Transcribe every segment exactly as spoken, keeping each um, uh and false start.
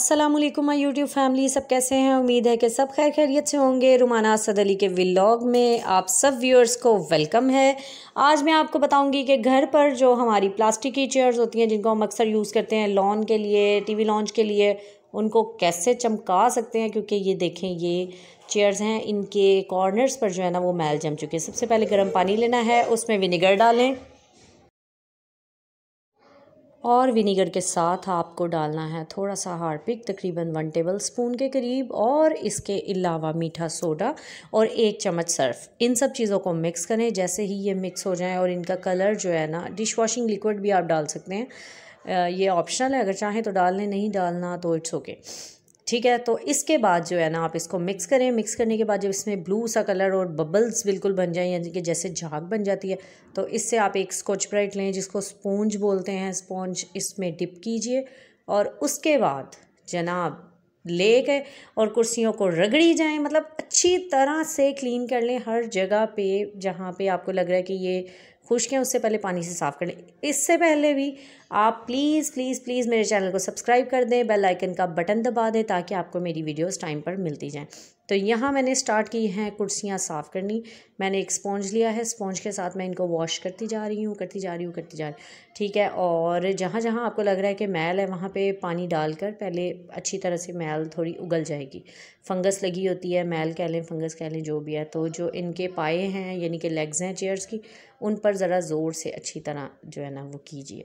अस्सलाम वालेकुम my YouTube family, सब कैसे हैं। उम्मीद है कि सब खैर खैरियत से होंगे। रुमाना असद अली के व्लॉग में आप सब व्यूअर्स को वेलकम है। आज मैं आपको बताऊंगी कि घर पर जो हमारी प्लास्टिक की चेयर्स होती हैं जिनको हम अक्सर यूज़ करते हैं लॉन के लिए, टीवी लॉन्च के लिए, उनको कैसे चमका सकते हैं। क्योंकि ये देखें, ये चेयर्स हैं, इनके कॉर्नर्स पर जो है ना वो मैल जम चुके हैं। सबसे पहले गर्म पानी लेना है, उसमें विनेगर डालें और विनीगर के साथ आपको डालना है थोड़ा सा हार्पिक, तकरीबन वन टेबल स्पून के करीब, और इसके अलावा मीठा सोडा और एक चम्मच सर्फ। इन सब चीज़ों को मिक्स करें। जैसे ही ये मिक्स हो जाए और इनका कलर जो है ना, डिश वॉशिंग लिक्विड भी आप डाल सकते हैं, ये ऑप्शनल है, अगर चाहें तो डाल लें, नहीं डालना तो इट्स ओके, ठीक है। तो इसके बाद जो है ना आप इसको मिक्स करें। मिक्स करने के बाद जब इसमें ब्लू सा कलर और बबल्स बिल्कुल बन जाए, यानी कि जैसे झाग बन जाती है, तो इससे आप एक स्कॉच ब्राइट लें, जिसको स्पॉन्ज बोलते हैं। स्पॉन्ज इसमें डिप कीजिए और उसके बाद जनाब ले गए और कुर्सियों को रगड़ी जाएं, मतलब अच्छी तरह से क्लीन कर लें हर जगह पे जहाँ पे आपको लग रहा है कि ये खुश्क हैं, उससे पहले पानी से साफ़ कर लें। इससे पहले भी आप प्लीज़ प्लीज़ प्लीज़ मेरे चैनल को सब्सक्राइब कर दें, बेल आइकन का बटन दबा दें ताकि आपको मेरी वीडियोस टाइम पर मिलती जाएं। तो यहाँ मैंने स्टार्ट की हैं कुर्सियाँ साफ़ करनी। मैंने एक स्पॉन्ज लिया है, स्पॉन्ज के साथ मैं इनको वॉश करती जा रही हूँ करती जा रही हूँ करती जा रही हूँ ठीक है। और जहाँ जहाँ आपको लग रहा है कि मैल है, वहाँ पे पानी डालकर पहले अच्छी तरह से मैल थोड़ी उगल जाएगी। फंगस लगी होती है, मैल कह लें, फंगस कह लें, जो भी है। तो जो इनके पाए हैं, यानी कि लेग्स हैं चेयर्स की, उन पर ज़रा ज़ोर से अच्छी तरह जो है ना वो कीजिए।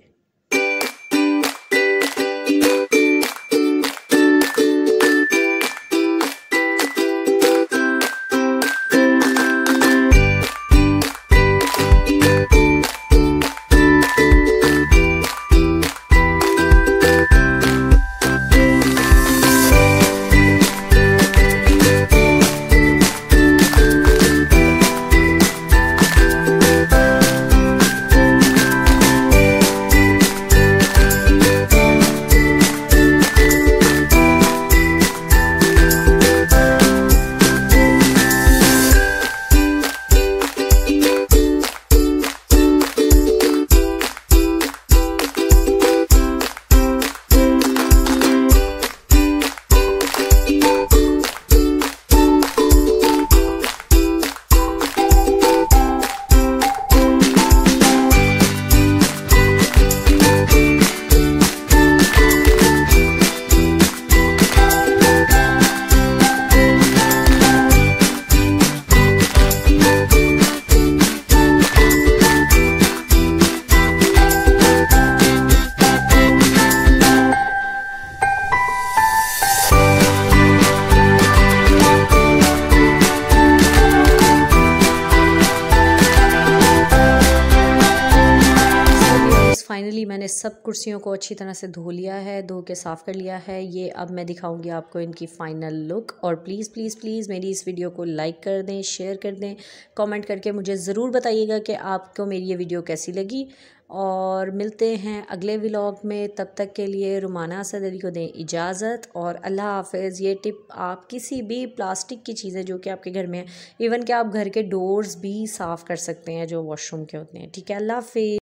फाइनली मैंने सब कुर्सियों को अच्छी तरह से धो लिया है, धो के साफ़ कर लिया है। ये अब मैं दिखाऊंगी आपको इनकी फ़ाइनल लुक। और प्लीज़ प्लीज़ प्लीज़ मेरी इस वीडियो को लाइक कर दें, शेयर कर दें, कमेंट करके मुझे ज़रूर बताइएगा कि आपको मेरी ये वीडियो कैसी लगी। और मिलते हैं अगले व्लॉग में, तब तक के लिए रुमाना असद अली को दें इजाज़त और अल्लाह हाफ़िज़। ये टिप आप किसी भी प्लास्टिक की चीज़ें जो कि आपके घर में है, इवन कि आप घर के डोर्स भी साफ़ कर सकते हैं जो वॉशरूम के होते हैं, ठीक है। अल्लाह हाफ़िज़।